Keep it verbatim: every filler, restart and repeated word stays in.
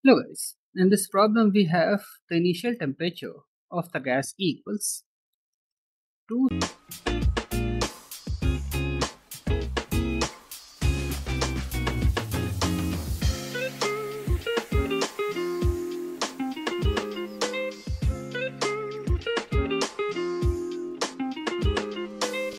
Hello guys, in this problem we have the initial temperature of the gas equals two